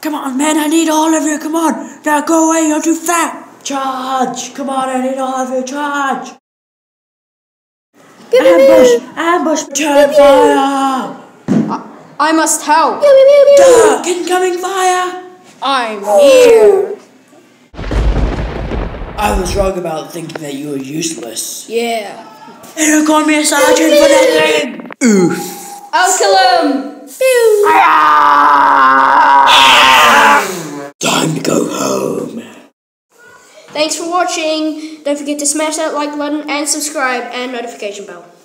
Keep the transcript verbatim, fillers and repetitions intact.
Come on, man, I need all of you. Come on. Now go away. You're too fat. Charge. Come on, I need all of you. Charge. Pew, pew, Ambush. pew. Ambush. Turn Pew, pew. fire. I must help. Pew, pew, pew, pew. Duck. Incoming fire. I'm here. I was wrong about thinking that you were useless. Yeah. They don't call me a sergeant for nothing. Oof. I'll kill him. Pew. Time to go home. Thanks for watching. Don't forget to smash that like button and subscribe and notification bell.